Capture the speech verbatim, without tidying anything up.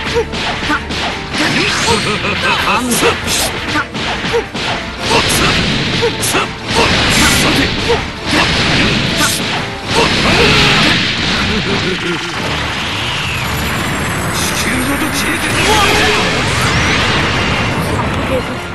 地球ごと消えてしまう。